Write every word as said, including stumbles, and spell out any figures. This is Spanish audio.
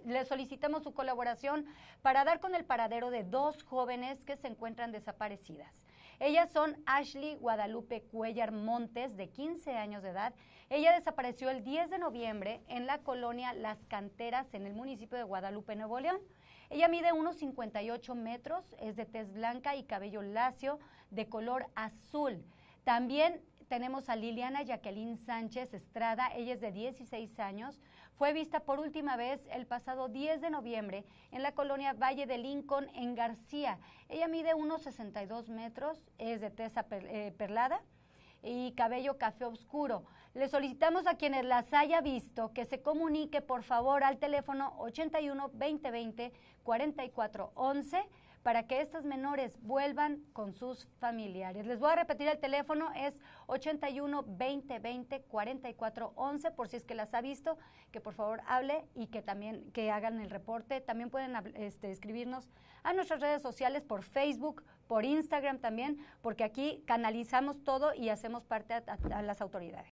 le solicitamos su colaboración para dar con el paradero de dos jóvenes que se encuentran desaparecidas. Ellas son Ashley Guadalupe Cuellar Montes, de quince años de edad. Ella desapareció el diez de noviembre en la colonia Las Canteras, en el municipio de Guadalupe, Nuevo León. Ella mide unos cincuenta y ocho metros, es de tez blanca y cabello lacio de color azul. También tenemos a Liliana Jacqueline Sánchez Estrada, ella es de dieciséis años, fue vista por última vez el pasado diez de noviembre en la colonia Valle de Lincoln, en García. Ella mide unos sesenta y dos metros, es de tez perlada y cabello café oscuro. Le solicitamos a quienes las haya visto que se comunique por favor al teléfono ochenta y uno, veinte veinte, cuarenta y cuatro once para que estas menores vuelvan con sus familiares. Les voy a repetir el teléfono, es ochenta y uno, veinte veinte, cuarenta y cuatro once, por si es que las ha visto, que por favor hable y que también que hagan el reporte. También pueden este, escribirnos a nuestras redes sociales por Facebook, por Instagram también, porque aquí canalizamos todo y hacemos parte a, a, a las autoridades.